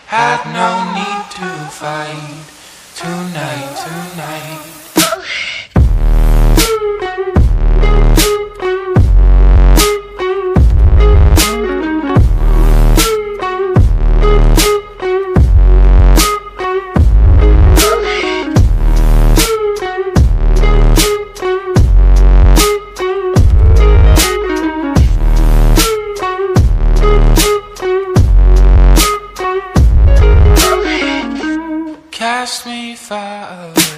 Had no need to fight tonight. Cast me far away.